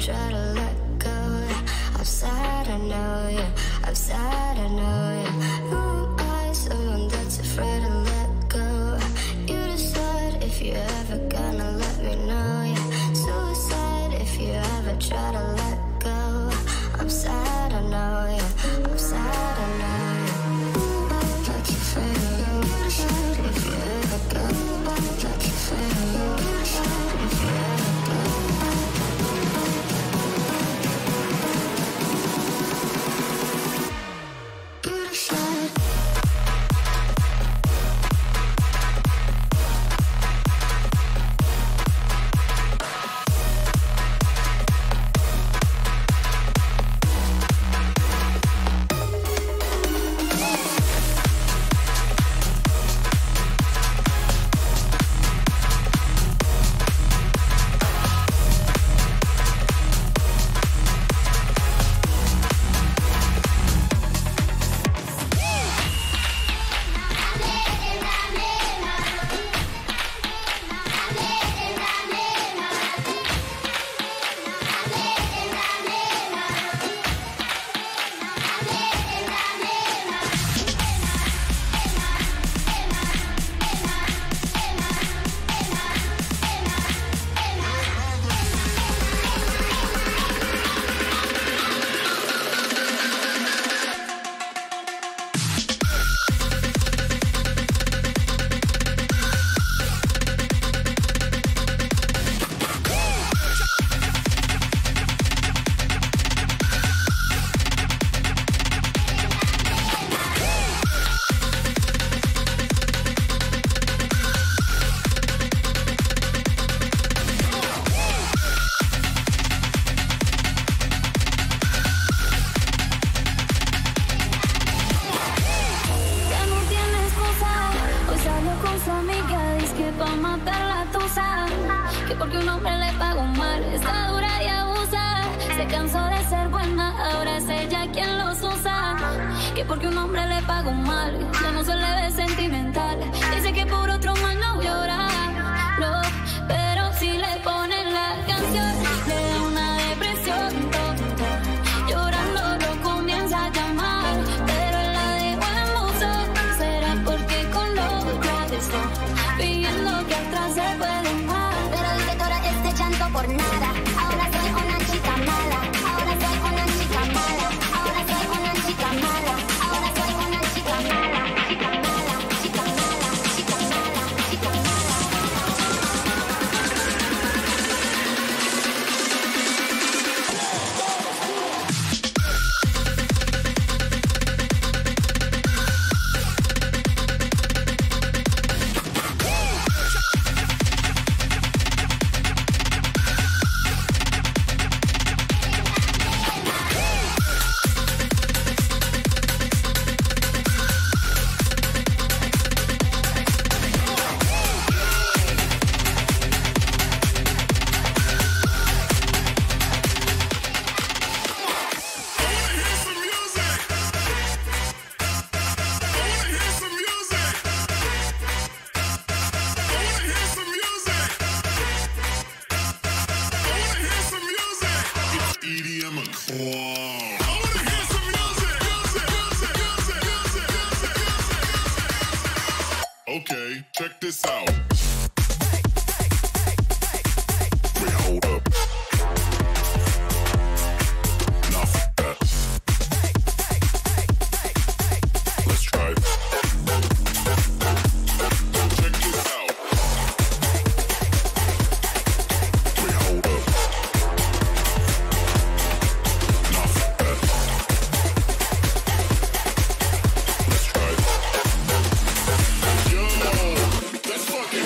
try to let go. I'm sad, I know, yeah. I'm sad, I know, yeah. Who am I? Someone that's afraid to let go. You decide if you're ever gonna let me know, yeah. Suicide if you ever try to let go. I'm sad, I know, yeah. I'm sad, I know, yeah. I'm not afraid to lose if you ever go. I'm not afraid to lose if you ever go. You decide. Okay, check this out. Wait, hold up. Enough of that. Let's try it. Check this out. Wait, hold up. Enough of that. Let's try it. Yo, let's fucking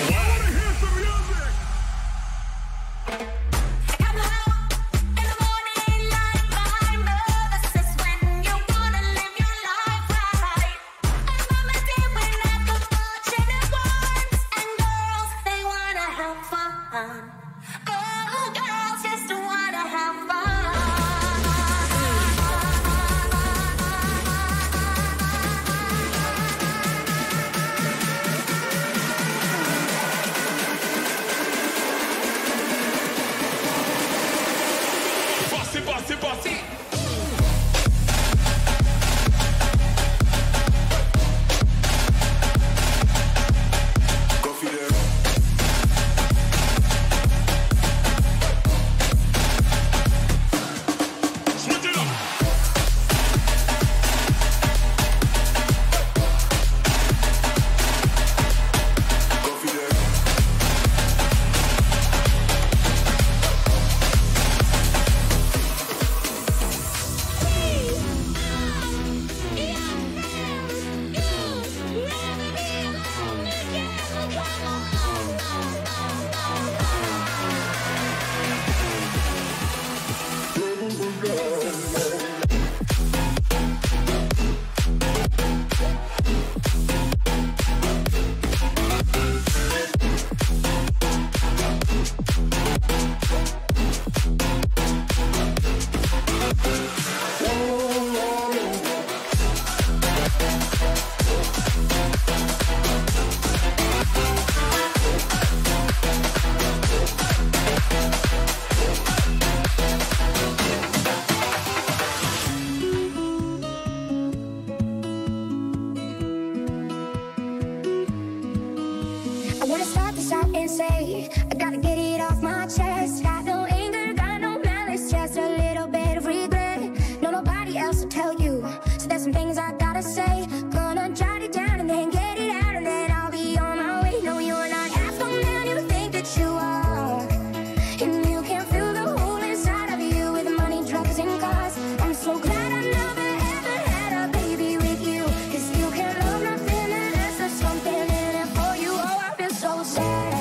else to tell you. So there's some things I gotta say. Gonna jot it down and then get it out, and then I'll be on my way. No, you're not half the man you think that you are, and you can fill the hole inside of you with money, drugs, and cars. I'm so glad I never ever had a baby with you, 'cause you can love nothing unless there's something in it for you. Oh, I feel so sad.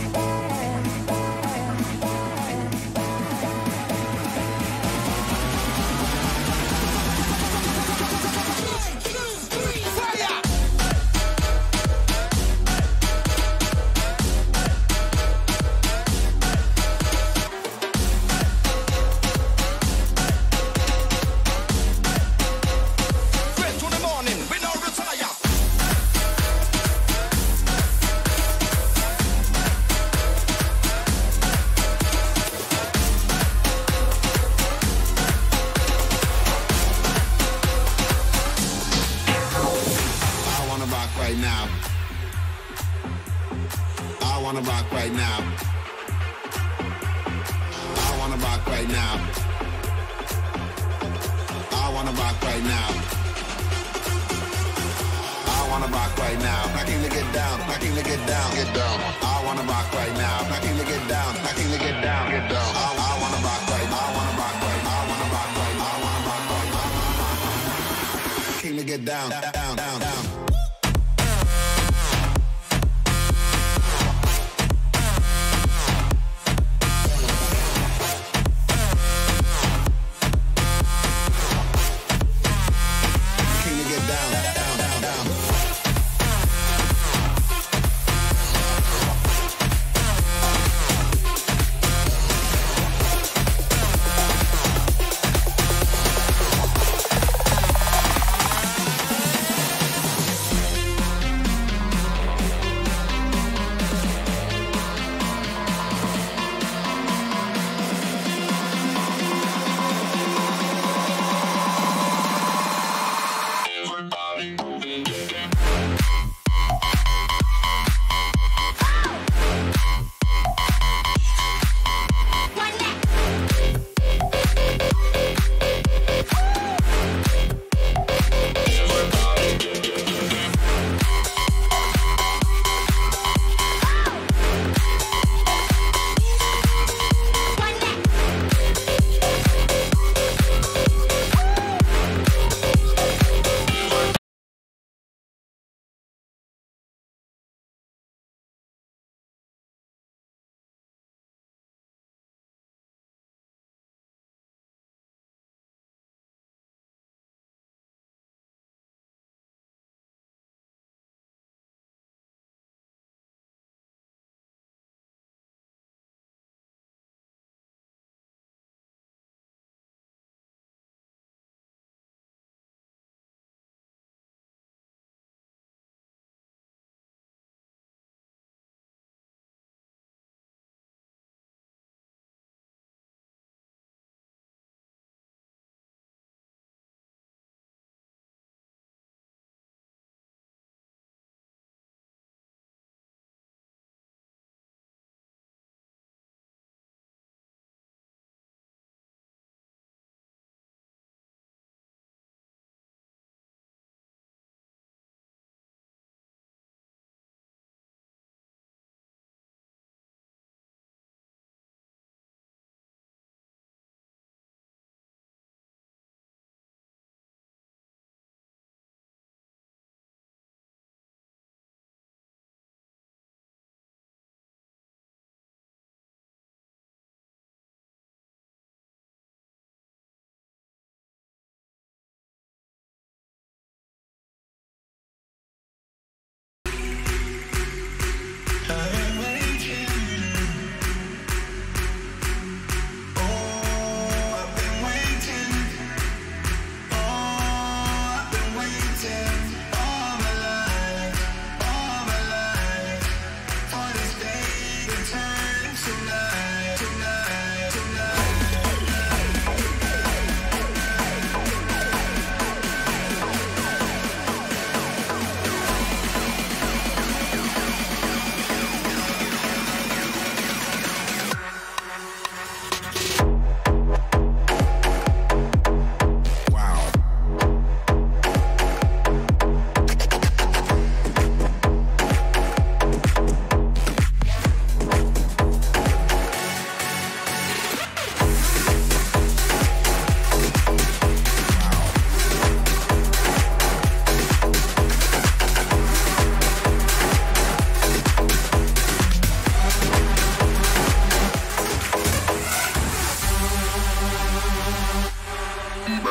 Get down, down, down, down.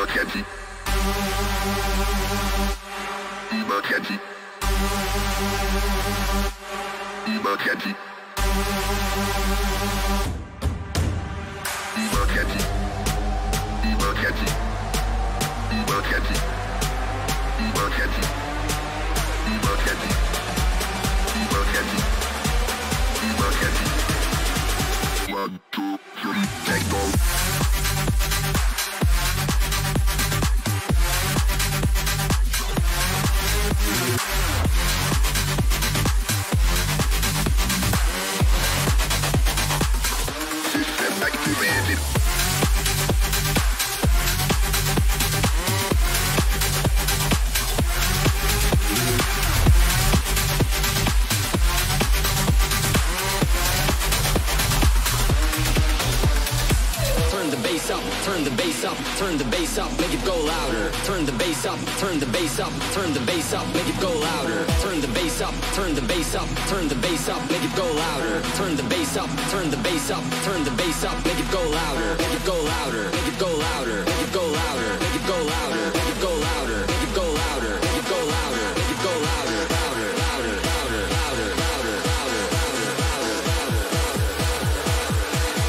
Emergency. Emergency. Emergency. Emergency. Emergency. Emergency. Emergency. Emergency. Emergency. Emergency. 1, 2, 3, take off. System activated. Turn the bass up, turn the bass up, turn the bass up, make it go louder. Turn the bass up, turn the bass up, turn the bass up, make it go louder. Turn the bass up, turn the bass up, turn the bass up, make it go louder. Turn the bass up, turn the bass up, turn the bass up, make it go louder. Make it go louder, make it go louder, make it go louder, make it go louder, make it go louder, make it go louder, make it go louder, make it go louder, louder, louder, louder, louder, louder, louder, louder, louder, louder.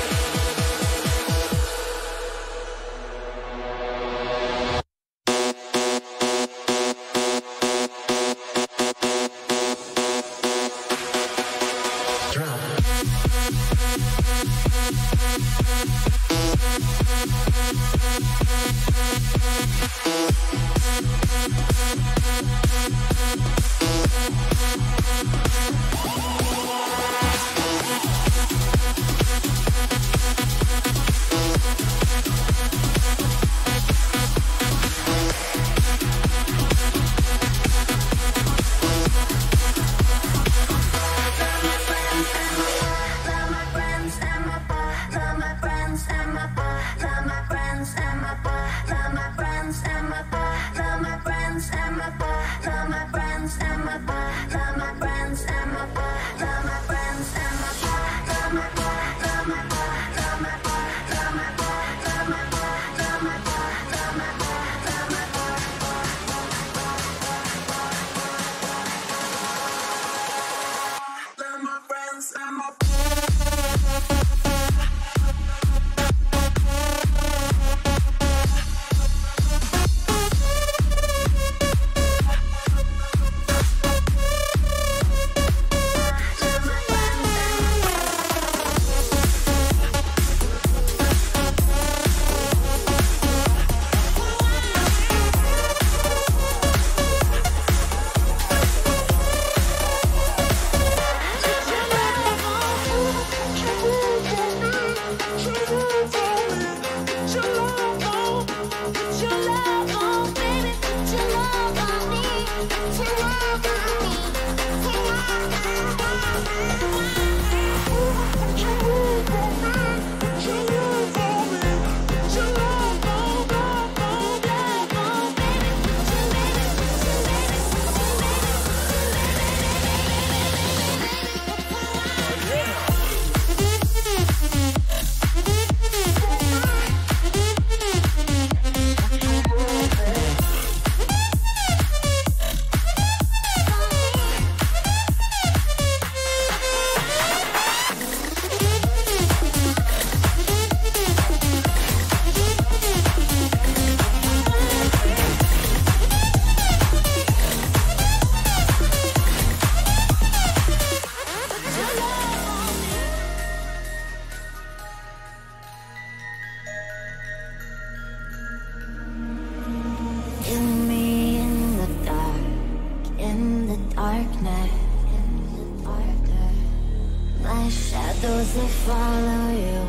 shadows, they follow you.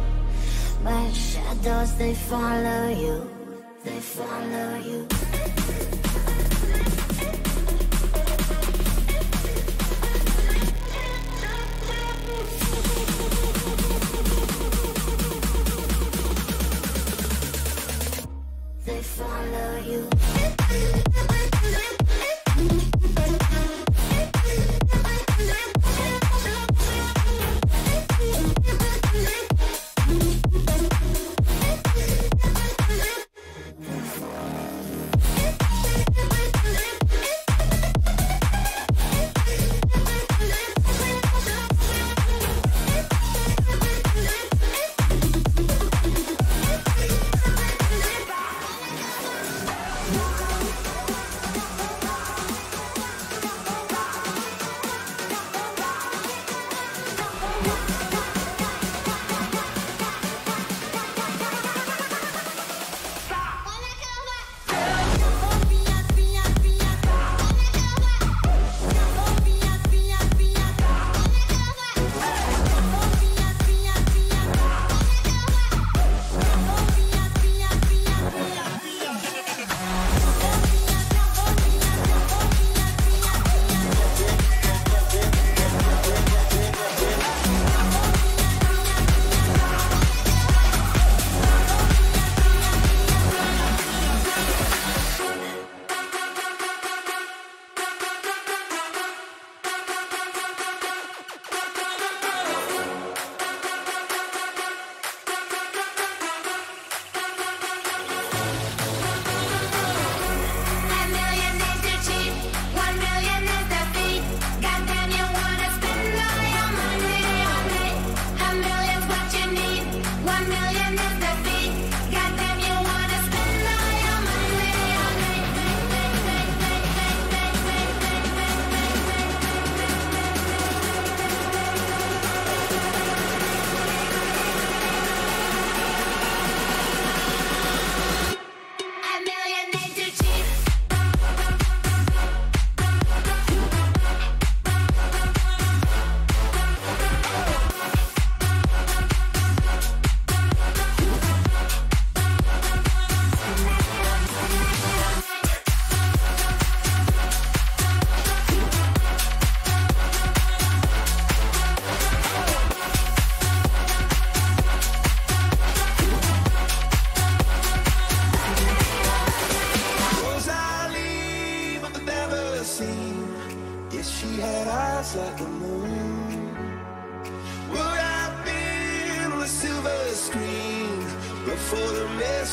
My shadows, they follow you. They follow you. They follow you.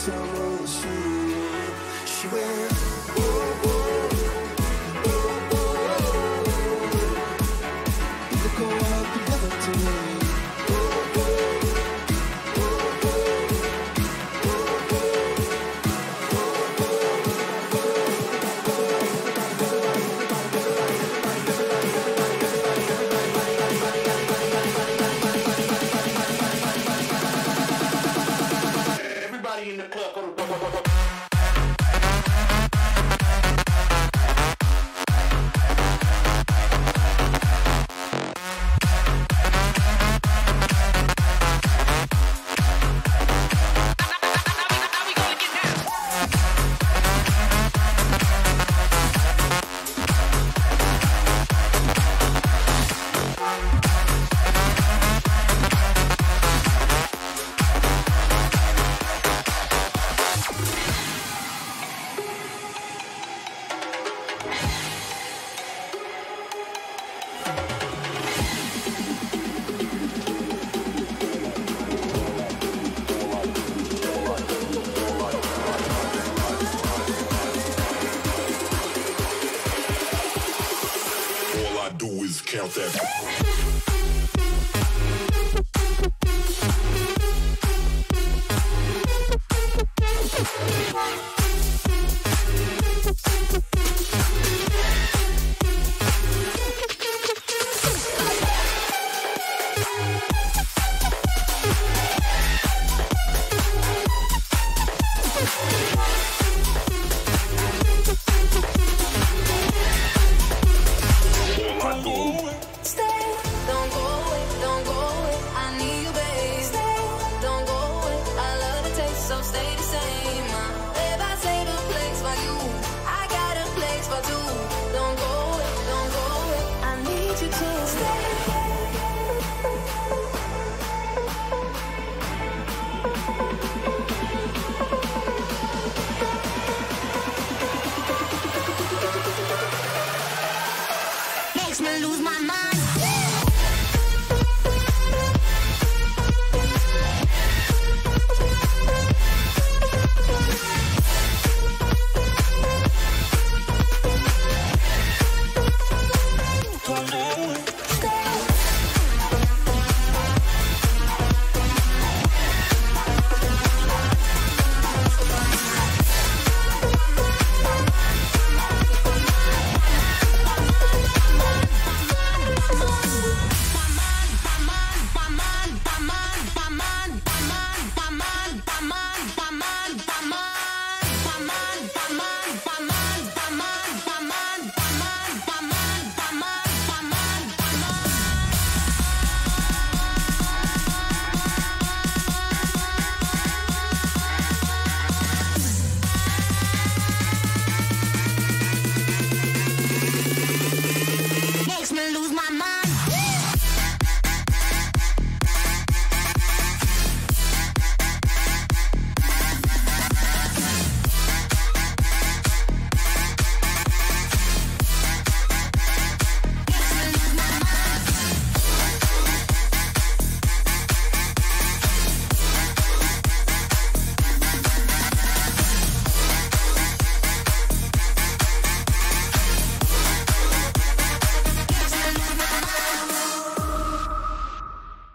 summer was sweet. She went, oh, oh, oh, oh. We could go out together tonight. In the club, go to count that.